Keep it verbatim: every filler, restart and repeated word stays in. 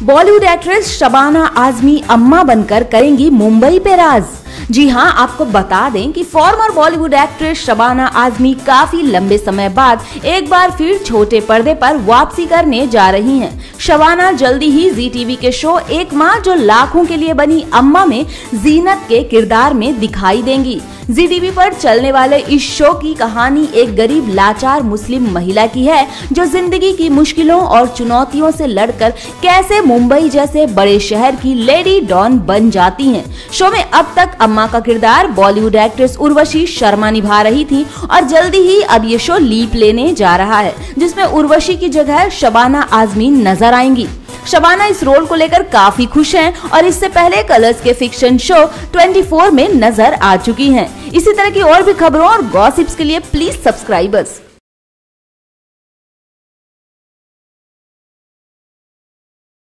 Bollywood actress Shabana Azmi अम्मा बनकर करेंगी मुंबई पे राज। जी हां, आपको बता दें कि former Bollywood actress Shabana Azmi काफी लंबे समय बाद एक बार फिर छोटे पर्दे पर वापसी करने जा रही हैं। शबाना जल्दी ही जी टीवी के शो एक माँ जो लाखों के लिए बनी अम्मा में जीनत के किरदार में दिखाई देंगी। जी टीवी पर चलने वाले इस शो की कहानी एक गरीब लाचार मुस्लिम महिला की है जो जिंदगी की मुश्किलों और चुनौतियों से लड़कर कैसे मुंबई जैसे बड़े शहर की लेडी डॉन बन जाती हैं। शो में अब तक अम्मा का किरदार बॉलीवुड एक्ट्रेस उर्वशी शर्मा निभा रही थी और जल्दी ही अब ये शो लीप लेने जा रहा है, जिसमें उर्वशी की जगह शबाना आजमी नजर आएंगी। शबाना इस रोल को लेकर काफी खुश हैं और इससे पहले कलर्स के फिक्शन शो चौबीस में नजर आ चुकी हैं। इसी तरह की और भी खबरों और गॉसिप्स के लिए प्लीज सब्सक्राइब अस।